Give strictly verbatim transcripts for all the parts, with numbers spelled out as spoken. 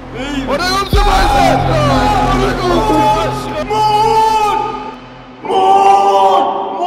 Oraya komşu bayılır. Oraya komşu. Mor! Mor!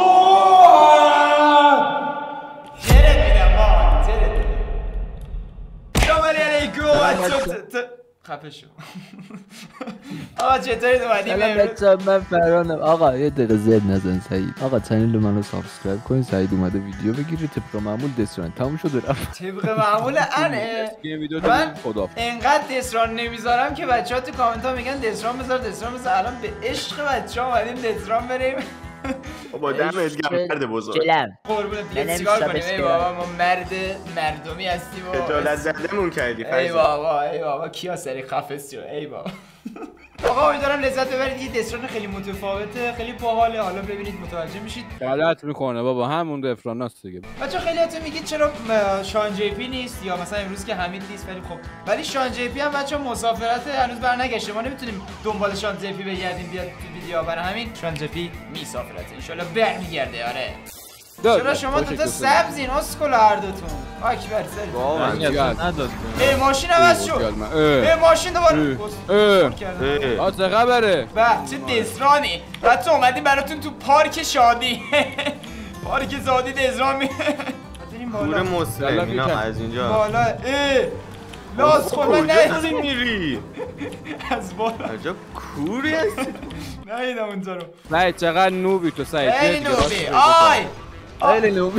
Mor! Ceret میدم مان جرت سلام علیکم خفه شو آقا چطورید اومدیم سلام من فرانم. آقا یه دقیقه زد نزن سعید. آقا چنل منو سابسکرایب کنید. سعید اومده ویدیو بگیره طبق معمول دسران تموم شد و رفت. طبق معمول انه من انقدر دسران نمیذارم که بچه‌ها تو کامنت ها میگن دسران بذار دسران بذار. الان به عشق بچه‌ها اومدیم دسران بریم. بابا دمت گرم مرد بزرگ. قربون پلیس چیکار کنیم؟ ای بابا ما مرد مردمی هستیم و خجالت زدمون کردی ای بابا ای بابا کیا سری خفه شو ای بابا. آقا امیدوارم لذت ببرید. یه دسران خیلی متفاوته، خیلی باحاله. حالا ببینید متوجه میشید. غلط میکنه بابا، همون دفراناست دیگه. بچا خیلیاتون میگید چرا شان جی پی نیست یا مثلا امروز که حمید نیست، ولی خب ولی شان جی پی هم بچا مسافرت هنوز برنگشته. ما نمیتونیم دنبال شان جی پی بگردیم بیاد تو ویدیو. برای همین شان جی پی میسافرته، ان شاء الله برمیگرده. آره چرا شما دو تا سبزین اسکل هر دوتون؟ اکبر سر واقعا نداد. ای ماشین عوض شد. ای ماشین دوباره اه چه خبره؟ به چه دسرانی. بچه اومدیم براتون تو پارک شادی. پارک زادی دسران می پور مسلم اینا از اینجا بالا. ای لاس خود من کجا میری؟ از بالا عجب کوری هستی. نیدم اونجا رو. سعید چقدر نوبی تو سعید. خیلی نوبی. آی خیلی نوبی.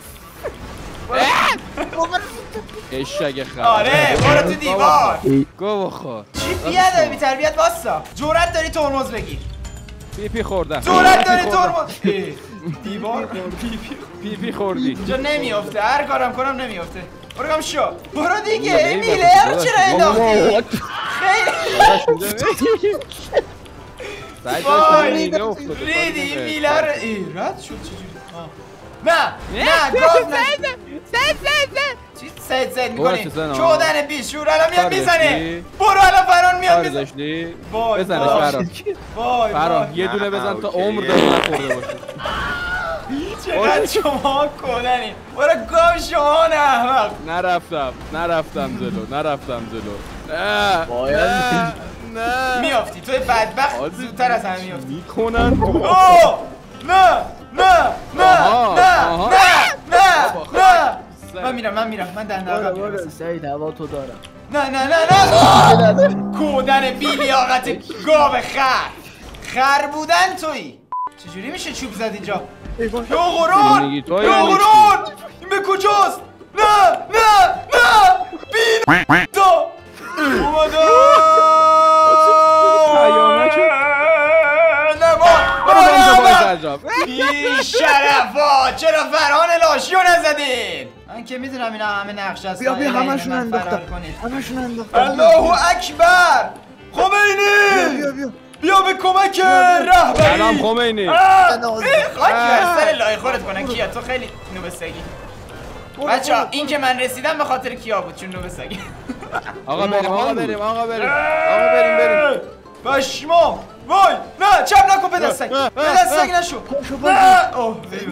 اشک خراب. آره برو تو دیوار. گو بخور. چی بیاده بی تربیت واسا. جرأت داری ترمز بگیر. پی پی خوردم. جرأت داری ترمز. دیوار پی پی پی پی خوردی. اینجا نمیافته، هر کارم کنم نمیافته. برو گم شو. برو دیگه. این میله رو چرا انداختی؟ خیلی سعید ریدی این میله رو. ای رد شد چجوری؟ نه نه گفت نه. سید سید سید چی سید سید میکنی؟ چودن بیشور الان میاد میزنه. برو الان فران میاد میزنه. وای بزنش فران. وای فران یه دونه بزن تا عمر داری نخورده باشه. چقدر شما کودنی. برو گم شما نه احمق. نرفتم نرفتم جلو نرفتم جلو. نه نه نه میافتی توی بدبخت زودتر از همه میافتی. میکنن اوه نه نه نه نه نه نه من میرم من میرم من دنده آقا میرم. سعید هوا تو دارم. نه نه نه نه کودن بیلیاقت گاو خر. خر بودن تویی. چجوری میشه چوب زد اینجا؟ یا قرآن یا قرآن این به کجاست؟ نه نه نه بین تو اومدم بی شرفا چرا فرهان لاشیو نزدین؟ من که میدونم اینا همه نقش هست. بیا بیا همشون انداختم همشون انداختم. الله اکبر. خمینی بیا بیا بیا به کمک رهبری. سلام خمینی. خاک بر سر لای خورت کنن. کیا تو خیلی نوب سگی. بچه‌ها این که من رسیدم به خاطر کیا بود چون نوب سگی. آقا بریم آقا بریم آقا بریم آقا بریم بریم. پشمام وای نه چپ نکن به دست سگ. به دست سگ نشو. نه اوه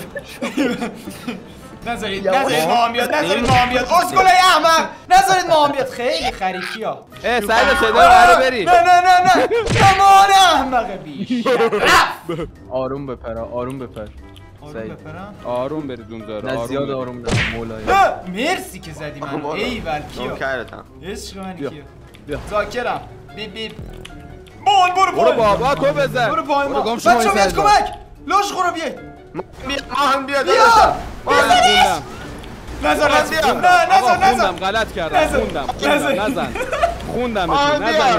نذارید نذارید ما هم بیاد نذارید ما هم بیاد. اسکلای احمق نذارید ما هم بیاد. خیلی خریکی ها. اه سعید صدا رو بری. نه نه نه نه تمام احمق بیش. آروم بپر آروم بپر. آروم بپرم. آروم برید اونجا رو. نه زیاد آروم نه مولای. مرسی که زدی من. ایول کیا. کردم. عشق من بیا. کیا. بیا. ذاکرم. بی بی. بون برو برو بابا تو بزن. برو پایین ما. گم شو بچه‌ها بیاد کمک. لاش خورو بیاید. بیا ما هم بیا بیا. خوندم نزار نه نزار نزار. غلط کردم. خوندم خوندم نزن. خوندم نزن.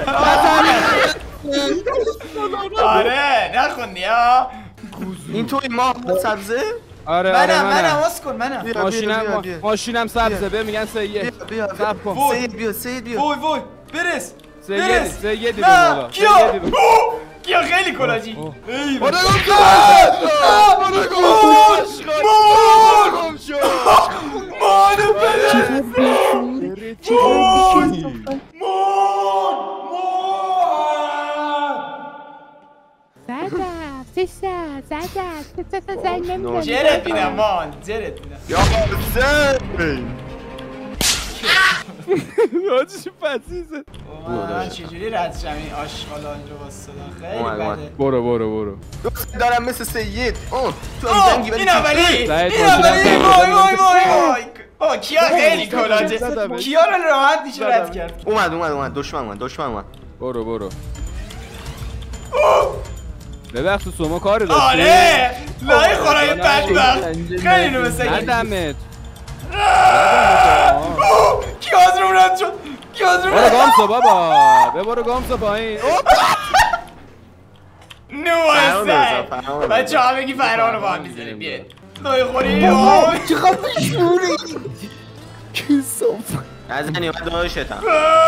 آره نخوندی ها. این توی ما سبزه؟ آره آره منم منم اسکن منم. ماشینم ماشینم سبزه به میگن سید. بیا صبر کن. سید بیا سید بیا. وای وای برس. سید سید بالا. کیا کیا خیلی کلاجی. ای برو گم شو. برو گم شو. مانو بده. مون زدم سیستر زدم سیستر زنگ نمیدونم. جرت میدم مان جرت میدم. یا سید راجش پسیزه. من چجوری رد شم این آشغالا اینجا واسه خیلی بده. برو برو برو. دوست دارم مثل سید. اوه تو آه جنگی این اولی این سعید اولی ماشینم وای وای زد. وای وای آه کیا خیلی کلاجه زدمش. کیا رو راحت میشه رد کرد. اومد اومد اومد دشمن اومد دشمن اومد. برو برو. ببخش شما کاری داشتی؟ آره لای خورای بدبخت خیلی رو مثل ندمت. کیاز رو رد شد کیاز رو برو رد گامسا بابا. ببرو گامسا پایین. نو فرهان اصلا بزن، فرهان بچه ها بگی فرهان رو با هم میزنیم بیاد لای خوری آه چقدر شوری کسافت. نزنی اومد داشتم.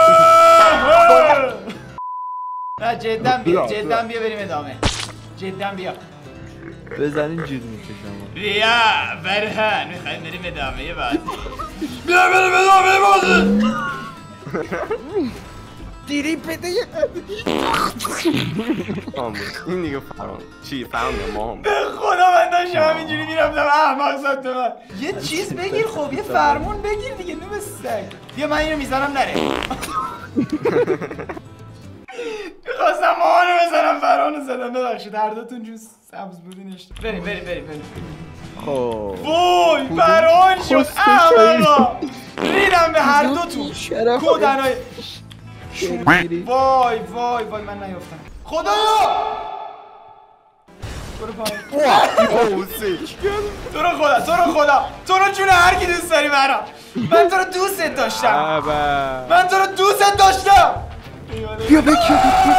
نه جدا بیا جدا بیا بریم ادامه جدا بیا بزنین جیر میکشم. بیا برهن میخوایم بریم ادامه بازی بیا بریم ادامه بازی دیری پده این دیگه فرهان چی فرهان ما هم به خدا من داشتم همینجوری میرفتم احمق زد به من یه چیز بگیر خب یه فرمون بگیر دیگه نوب سگ بیا من اینو میزنم نره میخواستم ماهانو بزنم فرهانو زدم ببخشید هر دوتون جوز سبز بودینش بریم بریم بریم بریم خب وای فرهان شد احمقا ریدم به هر دوتون شرف کودنای شوری. وای وای وای من نیافتم خدایا برو پایین تو رو خدا تو رو خدا تو رو جون هر کی دوست داری برام من تو رو دوست داشتم من تو رو دوست داشتم بیا بکی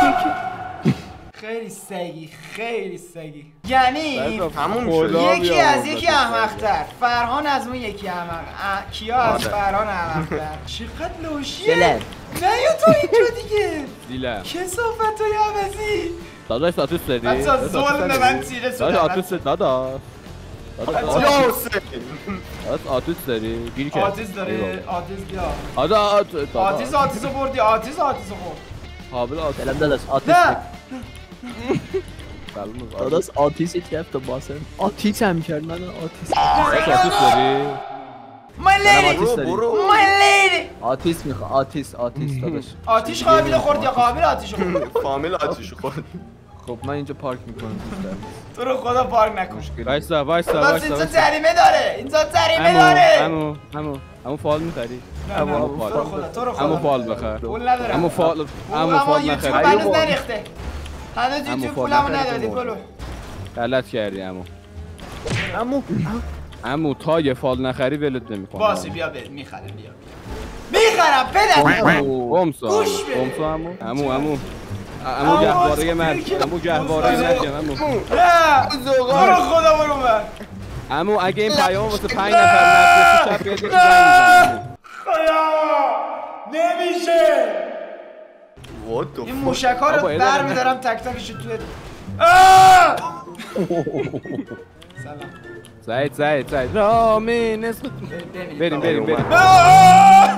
خیلی سگی خیلی سگی یعنی تموم خدا شد یکی از یکی احمق‌تر فرهان از اون یکی احمق اه، کیا از فرهان احمق‌تر چقدر لوشیه دلم. نه یا تو اینجا دیگه دیلم. کثافتای عوضی داداش آتوس داری؟ بچه ها ظلم به من تیره داداش شدن آتوس داداش. داداش آتوس داری؟ گیری کرد. آتیز داره آتیز بیا آتوس آتیز آتیز رو بردی آتیز آتیز رو برد قابل آتوس. دلم داداش آتیس نه داداش آتیسی کرد تو باسم آتیس هم کرد من آتیس داداش آتوس داری؟ My lady آتیس داری My lady آتیس میخوا آتیس آتیس داداش آتیش قابل خورد یا قابل آتیش خورد فامیل آتیش خورد. خب من اینجا پارک میکنم تو رو خدا پارک نکن وایسا وایسا بس وایسا. اینجا جریمه داره اینجا جریمه امو داره امو امو امو فال می‌خری؟ نه نه تو رو خدا تو رو خدا امو فال بخر. پول ندارم امو فال امو اما فال یوتیوب نخری. هنوز نریخته هنوز امو یوتیوب فال پولمو نخری ندادی تو پولو غلط کردی امو. امو امو تا یه فال نخری ولت نمی‌کنم. باشه بیا بده میخرم بیا میخرم بده قمسا گوش بده. قمسا امو امو امو امو امو گهواره من باز- امو گهواره من امو نه تو رو خدا برو من امو اگه این پیام واسه پنج نفر نفرستی شب بیاد یکی زنگ می‌زنه. خدا نمیشه What the این fuck؟ موشک ها بابا، رو یه بر دقیقه. میدارم تک تکش توی آه! سلام سعید سعید سعید رامی نصف بریم بریم بریم بریم آه!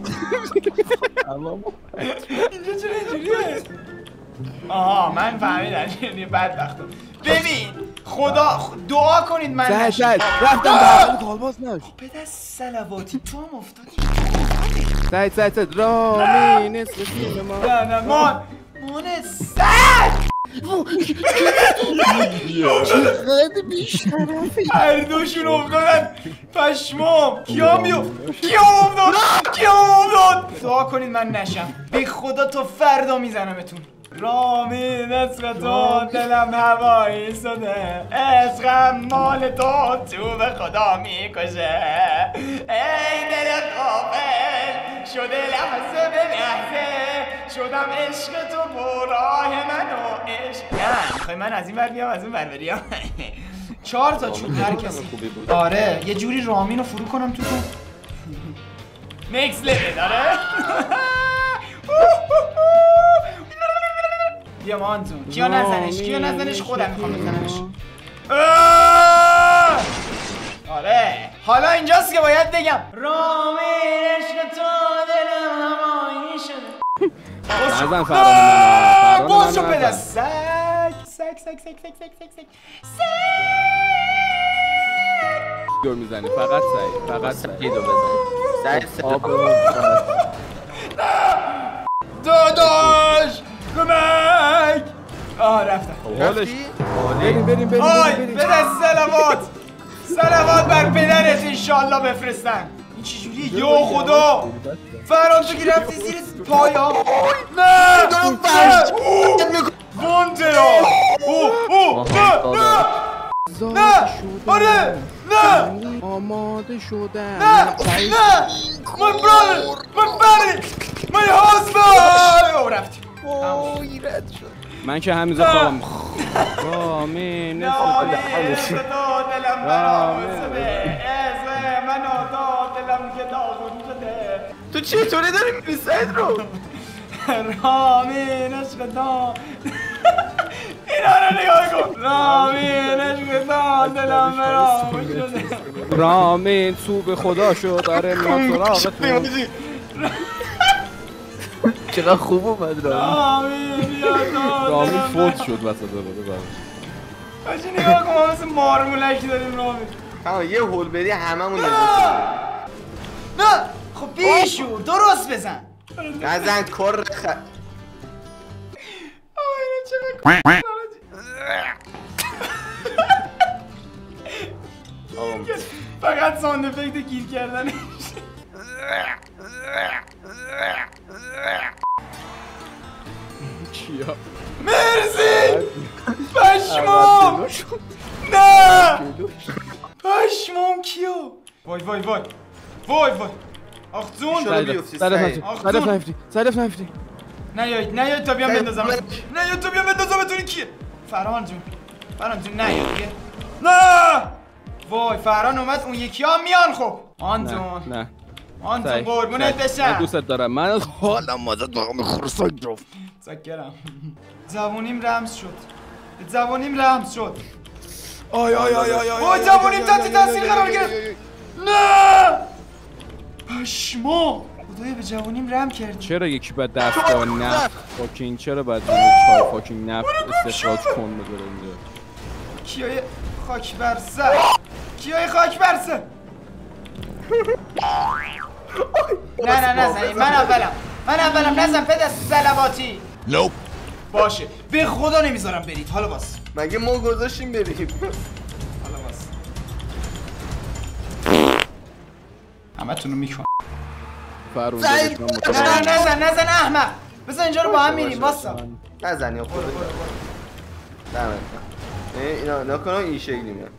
امو اینجا چرا اینجوریه؟ آها من فهمیدم یعنی بدبختم ببین خدا دعا کنید من سعید نشم سعید رفتم به حال کالباس نش پدر سلواتی تو هم افتادی سعید سعید سعید رامی نصف تیم ما نه نه مان مان سگ چقدر بیشرفی هر دوشون افتادن پشمام کیام بیو کیام افتاد کیام افتاد دعا کنید من نشم بی خدا تو فردا میزنمتون رامی نصف تو دلم هوایی شده عشقم مال تو تو به خدا میکشه ای دل غافل شده لحظه به لحظه شدم عشق تو براه من و عشق نه میخوای من از این ور بیام از اون ور بریم چهار تا چوب هر کسی آره یه جوری رامین رو فرو کنم تو تو نیکس لول داره بیا مانتون کیا نزنش کیا نزنش خودم میخوام بزنمش آه! آره حالا اینجاست که باید بگم رامین عشق تو دلم همایی شده نزن فران منو باز شو فران منو پدر نزن. سگ سگ سگ سگ سگ سگ سگ سگ دور میزنی فقط سعید فقط سعید سعید رو بزن. سعید آب آه رفتم حالش بریم بریم بریم آی بریم بده سلامات سلامات بر پدرت انشالله بفرستن این چجوریه یا خدا فران تو که رفتی زیر پایا نه دارم نه وانترا اوه اوه نه نه نه آره نه آماده شدن نه نه my brother my family my husband او رفتیم وای رد شد. من که همینجا خوابم رامین نه صدا دلم برام شده از من آتا دلم که داغون شده تو چطوری داری میری سعید رو؟ رامین عشق دا اینا رو نگاه کن رامین عشق دا دلم برام شده رامین تو به خدا شد داره میاد سراغتون چقدر خوب اومد رامین. رامین یا دا رامین فوت شد وسط داره باشی نگاه کن ما مثل مارمولک داریم رامین ها یه هول بدی هممون نجات نه خب بیشور درست بزن نزن کر خ... آینه چه فقط ساند افکت گیر کردنش کیا مرسی پشمام نه پشمام کیو وای وای وای وای وای آخ جون چرا بیفتی صد سعید؟ پنجاه صد پنجاه نیایید نیایید تا بیام سعید، بندازم من- نیایید تا بیام بندازم بتونی کیه فرهان جون فرهان جون نیایید دیگه نه وای فرهان اومد اون یکی ها میان خب آن نه جون نه آن جون سعید، قربونت سعید، من بشم دوست دارم من حالم مازد واقعا خرسان جفت سکرم زبونیم رمز شد زبونیم رمز شد آی آی آی آی آی وای زبونیم تحت تاثیر قرار گرفت نه پشما خدایا به جوانیم رم کردی چرا یکی باید دست با نفت فاکینگ چرا باید چهار فاکینگ نفت استخراج کن بذاره اینجا کیای خاک بر سر کیای خاک بر سر نه نه نزنید من اولم من اولم نزن پدر سلواتی نوپ باشه به خدا نمیذارم برید حالا باس مگه ما گذاشتیم بریم حالا باس همه تونو میکن فرون سعید، دادش من نه نه مطمئنم. نزن نزن احمق بزن اینجا رو با هم میریم واسا نزن یا خدا دمت اینا نکنه این شکلی میاد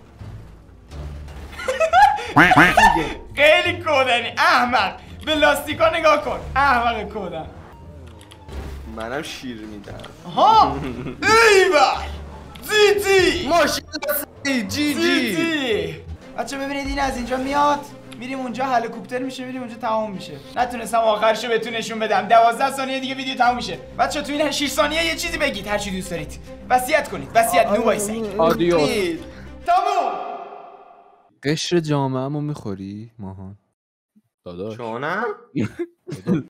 خیلی کودنی احمق به لاستیکا نگاه کن احمق کودن منم شیر میدم ها ایوای زیتی ماشاءالله جی جی زیتی بچه ببینید این از اینجا میاد میریم اونجا هلیکوپتر میشه میریم اونجا تمام میشه نتونستم آخرشو بهتون نشون بدم دوازده ثانیه دیگه ویدیو تمام میشه بچه تو این شش ثانیه یه چیزی بگید هر چی دوست دارید وصیت کنید وصیت نو وایسید آدیوس تمام قشر جامعه‌مو میخوری ماهان چونم